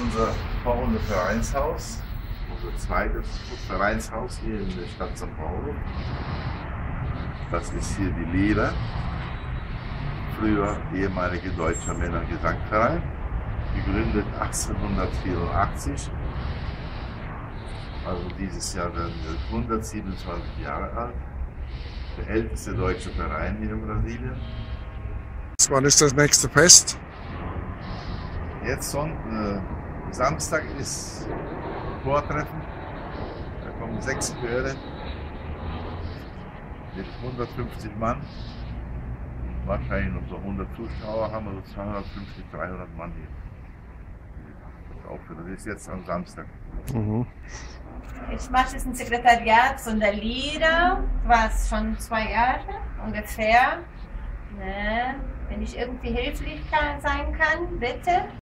unser Vereinshaus, unser zweites Vereinshaus hier in der Stadt St. Paulo. Das ist hier die Lehre, früher ehemalige Deutscher Männergesangverein, gegründet 1884. Also dieses Jahr werden wir 127 Jahre alt. Der älteste deutsche Verein hier in Brasilien. Wann ist das nächste Fest? Jetzt Samstag ist Vortreffen. Da kommen 6 Chöre mit 150 Mann. Wahrscheinlich noch so 100 Zuschauer haben wir, so 250, 300 Mann hier. Das ist jetzt am Samstag. Mhm. Ich mache das im Sekretariat von der Lira, was schon 2 Jahre ungefähr. Ne? Wenn ich irgendwie hilflich sein kann, bitte.